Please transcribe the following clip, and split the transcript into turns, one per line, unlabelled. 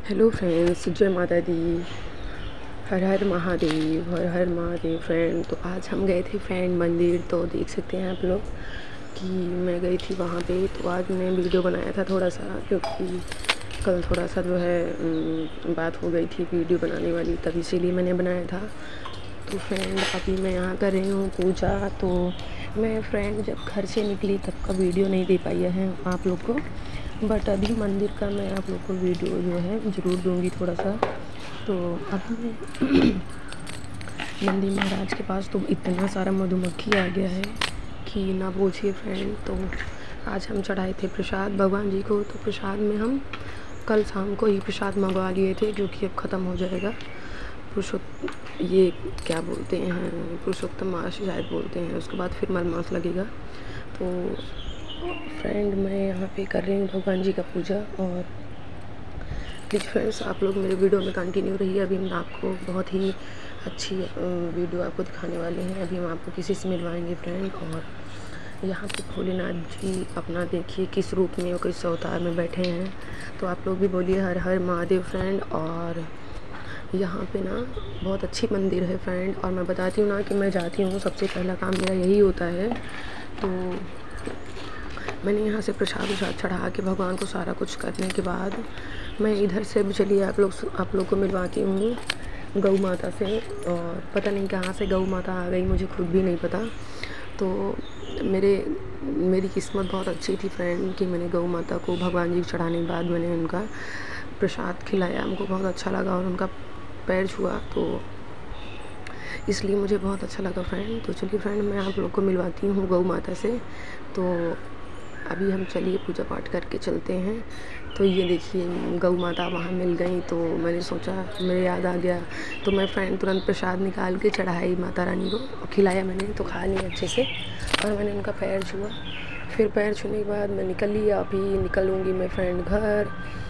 Hello friends, जय माता दी। हर हर महादेव, हर हर महादेव फ्रेंड। तो आज हम गए थे फ्रेंड मंदिर। तो देख सकते हैं आप लोग कि मैं गई थी वहाँ पे। तो आज मैंने वीडियो बनाया था थोड़ा सा, क्योंकि कल थोड़ा सा जो है बात हो गई थी वीडियो बनाने वाली, तब इसीलिए मैंने बनाया था। तो फ्रेंड अभी मैं यहाँ कर रही हूँ पूजा। तो मैं फ्रेंड जब घर से निकली तब का वीडियो नहीं दे पाई है आप लोग को, बट अभी मंदिर का मैं आप लोग को वीडियो जो है ज़रूर दूंगी थोड़ा सा। तो अभी मैं नंदी महाराज के पास तो इतना सारा मधुमक्खी आ गया है कि ना पूछिए फ्रेंड। तो आज हम चढ़ाए थे प्रसाद भगवान जी को। तो प्रसाद में हम कल शाम को ही प्रसाद मंगवा लिए थे, जो कि अब ख़त्म हो जाएगा। ये क्या बोलते हैं, पुरुषोत्तम मास शायद बोलते हैं। उसके बाद फिर मल मास लगेगा। तो फ्रेंड मैं यहाँ पे कर रही हूँ भगवान जी का पूजा। और प्लीज़ फ्रेंड्स आप लोग मेरे वीडियो में कंटिन्यू रहिए। अभी हम आपको बहुत ही अच्छी वीडियो आपको दिखाने वाले हैं। अभी हम आपको किसी से मिलवाएंगे फ्रेंड। और यहाँ पे भोलेनाथ जी अपना देखिए किस रूप में और किस अवतार में बैठे हैं। तो आप लोग भी बोलिए हर हर महादेव फ्रेंड। और यहाँ पे ना बहुत अच्छी मंदिर है फ्रेंड। और मैं बताती हूँ ना कि मैं जाती हूँ, सबसे पहला काम मेरा यही होता है। तो मैंने यहाँ से प्रसाद चढ़ा के भगवान को सारा कुछ करने के बाद मैं इधर से भी चलिए आप लोग को मिलवाती हूँ गौ माता से। और पता नहीं कहाँ से गौ माता आ गई, मुझे खुद भी नहीं पता। तो मेरी किस्मत बहुत अच्छी थी फ्रेंड कि मैंने गौ माता को भगवान जी को चढ़ाने के बाद मैंने उनका प्रसाद खिलाया। हमको बहुत अच्छा लगा और उनका पैर छुआ, तो इसलिए मुझे बहुत अच्छा लगा फ्रेंड। तो चलिए फ्रेंड मैं आप लोग को मिलवाती हूँ गौ माता से। तो अभी हम चलिए पूजा पाठ करके चलते हैं। तो ये देखिए गौ माता वहाँ मिल गई। तो मैंने सोचा, मेरे याद आ गया, तो मैं फ्रेंड तुरंत प्रसाद निकाल के चढ़ाई माता रानी को, खिलाया मैंने। तो खा लिया अच्छे से और मैंने उनका पैर छुआ। फिर पैर छूने के बाद मैं निकल लिया। अभी निकलूँगी मैं फ्रेंड घर।